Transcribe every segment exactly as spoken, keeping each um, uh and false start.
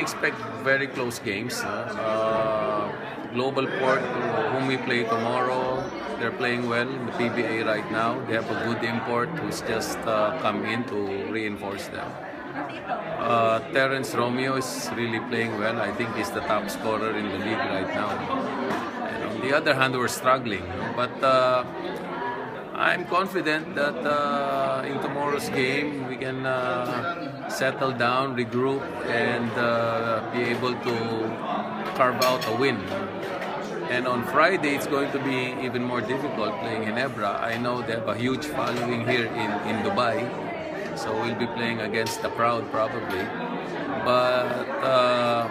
expect very close games. Uh, Global Port, whom we play tomorrow, they're playing well in the P B A right now. They have a good import who's just uh, come in to reinforce them. Uh, Terence Romeo is really playing well. I think he's the top scorer in the league right now. And on the other hand, we're struggling. But uh, I'm confident that uh, in tomorrow's game, we can uh, settle down, regroup, and uh, be able to carve out a win. And on Friday, it's going to be even more difficult playing in Ebra. I know they have a huge following here in, in Dubai, so we'll be playing against the crowd probably. But uh,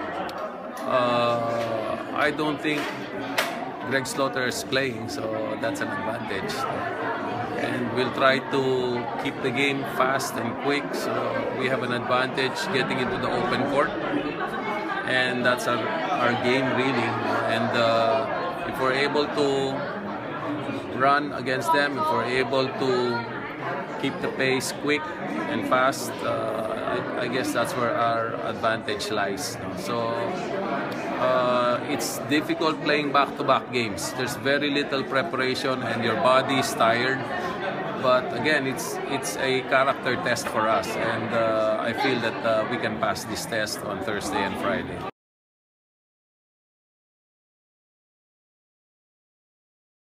uh, I don't think Greg Slaughter is playing, so that's an advantage. And we'll try to keep the game fast and quick, so we have an advantage getting into the open court. And that's our, our game really. And uh, if we're able to run against them, if we're able to keep the pace quick and fast, uh, I, I guess that's where our advantage lies. So uh, it's difficult playing back-to-back games. There's very little preparation and your body is tired. But again, it's it's a character test for us, and uh, I feel that uh, we can pass this test on Thursday and Friday.